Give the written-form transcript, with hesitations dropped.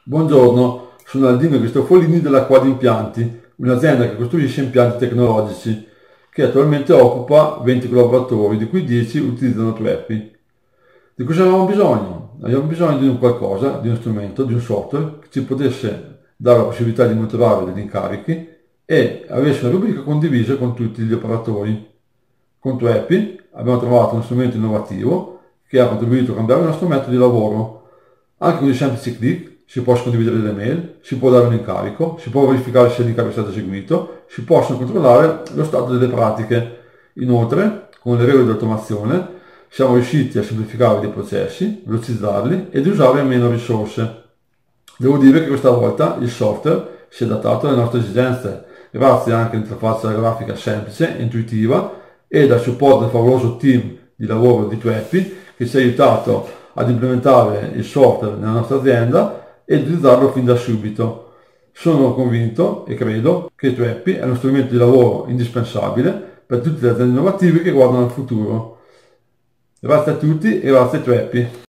Buongiorno, sono Aldino Cristofolini della Quad Impianti, un'azienda che costruisce impianti tecnologici, che attualmente occupa 20 collaboratori, di cui 10 utilizzano Treppi. Di cosa avevamo bisogno? Abbiamo bisogno di un qualcosa, di uno strumento, di un software che ci potesse dare la possibilità di monitorare degli incarichi e avesse una rubrica condivisa con tutti gli operatori. Con Treppi abbiamo trovato uno strumento innovativo che ha contribuito a cambiare il nostro metodo di lavoro. Anche con dei semplici clic si possono condividere delle mail, si può dare un incarico, si può verificare se l'incarico è stato eseguito, si possono controllare lo stato delle pratiche. Inoltre, con le regole di automazione, siamo riusciti a semplificare dei processi, velocizzarli ed usare meno risorse. Devo dire che questa volta il software si è adattato alle nostre esigenze, grazie anche all'interfaccia grafica semplice e intuitiva e dal supporto del favoloso team di lavoro di Treppi che ci ha aiutato ad implementare il software nella nostra azienda e utilizzarlo fin da subito. Sono convinto e credo che Treppi è uno strumento di lavoro indispensabile per tutte le aziende innovative che guardano al futuro. Grazie a tutti e grazie a Treppi.